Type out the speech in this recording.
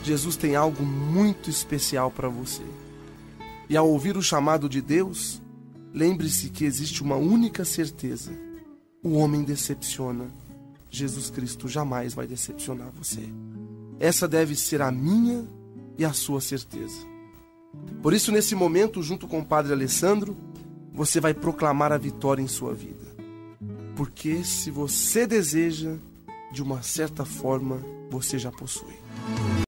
Jesus tem algo muito especial para você. E ao ouvir o chamado de Deus, lembre-se que existe uma única certeza: o homem decepciona, Jesus Cristo jamais vai decepcionar você. Essa deve ser a minha e a sua certeza. Por isso, nesse momento, junto com o Padre Alessandro, você vai proclamar a vitória em sua vida. Porque se você deseja, de uma certa forma, você já possui.